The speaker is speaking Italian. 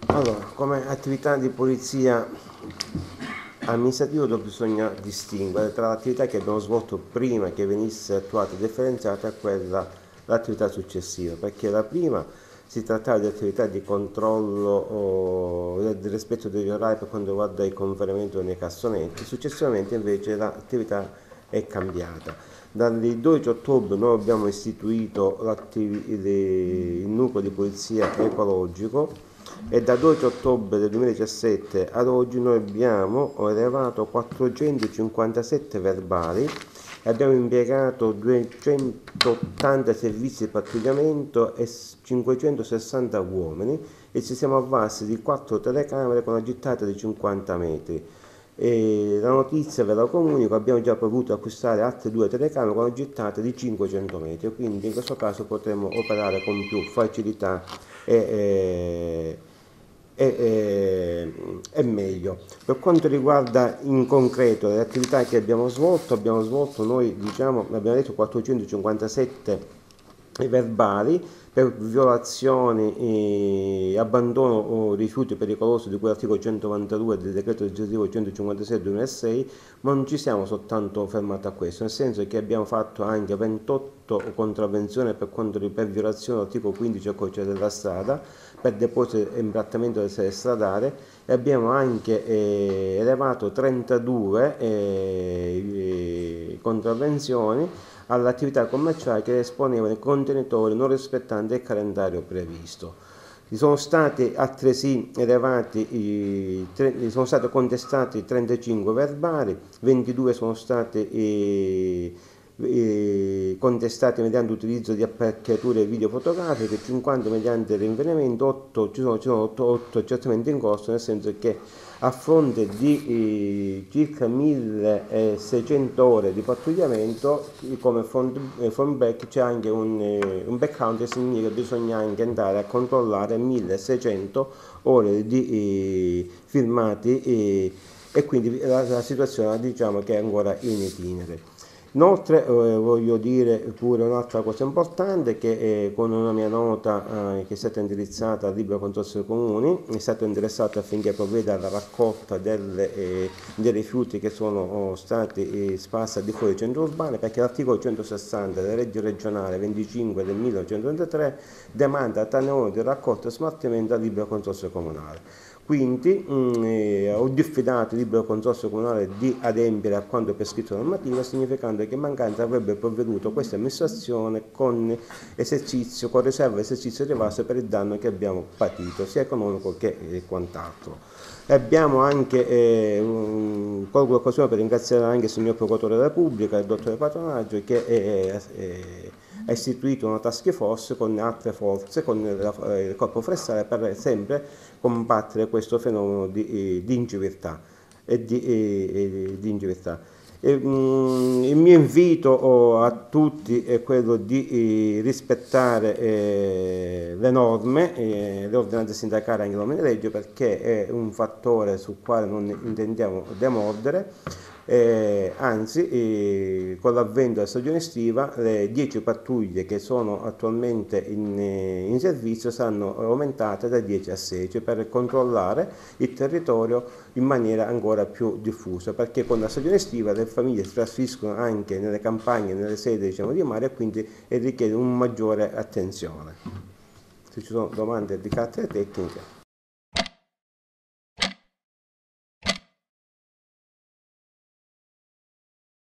Allora, come attività di polizia amministrativa bisogna distinguere tra l'attività che abbiamo svolto prima che venisse attuata e differenziata e l'attività successiva, perché la prima si trattava di attività di controllo del rispetto degli orari per quanto riguarda il conferimento nei cassonetti, successivamente invece l'attività è cambiata. Dal 12 ottobre noi abbiamo istituito il nucleo di polizia ecologico e da 12 ottobre del 2017 ad oggi noi abbiamo elevato 457 verbali e abbiamo impiegato 280 servizi di pattugliamento e 560 uomini e ci siamo avvalsi di 4 telecamere con una gittata di 50 metri. E la notizia ve la comunico, abbiamo già potuto acquistare altre 2 telecamere con una gittata di 500 metri, quindi in questo caso potremo operare con più facilità e meglio. Per quanto riguarda in concreto le attività che abbiamo svolto noi abbiamo detto 457 verbali per violazioni e abbandono o rifiuti pericolosi di cui l'articolo 192 del decreto legislativo 156/2006, ma non ci siamo soltanto fermati a questo, nel senso che abbiamo fatto anche 28 contravvenzioni per violazione dell'articolo 15 del codice della strada, per deposito e imbrattamento delle sede stradali e abbiamo anche elevato 32 contravvenzioni all'attività commerciale che esponevano i contenitori non rispettanti il calendario previsto. Sono stati altresì sono stati contestati 35 verbali, 22 sono stati contestati mediante utilizzo di apparecchiature videofotografiche, 50 mediante rinvenimento, ci sono 8 accertamenti in corso, nel senso che a fronte di circa 1600 ore di pattugliamento, come front back c'è anche un background, che significa che bisogna anche andare a controllare 1600 ore di filmati e quindi la situazione diciamo che è ancora in itinere. Inoltre voglio dire pure un'altra cosa importante, che con una mia nota che è stata indirizzata al Libero Consorzio dei Comuni è stato interessato affinché provveda alla raccolta dei rifiuti che sono stati sparsi al di fuori dei centri urbani, perché l'articolo 160 della legge regionale 25 del 1933 demanda a tale onere di raccolta e smaltimento al Libero Consorzio Comunale. Quindi ho diffidato il Libero Consorzio Comunale di adempiere a quanto prescritto normativa, significando che in mancanza avrebbe provveduto questa amministrazione con riserva di esercizio di rivalso per il danno che abbiamo patito, sia economico che quant'altro. Abbiamo anche, colgo l'occasione per ringraziare anche il signor Procuratore della Repubblica, il dottore Patronaggio, che ha istituito una task force con altre forze, con il Corpo Forestale, per sempre combattere questo fenomeno di inciviltà. Il mio invito a tutti è quello di rispettare le norme, le ordinanze sindacali e anche le norme di legge, perché è un fattore sul quale non intendiamo demordere. Anzi, con l'avvento della stagione estiva, le 10 pattuglie che sono attualmente in servizio saranno aumentate da 10 a 16 per controllare il territorio in maniera ancora più diffusa, perché con la stagione estiva le famiglie si trasferiscono anche nelle campagne, nelle sedi di mare, e quindi richiede una maggiore attenzione. Se ci sono domande di carattere tecnico.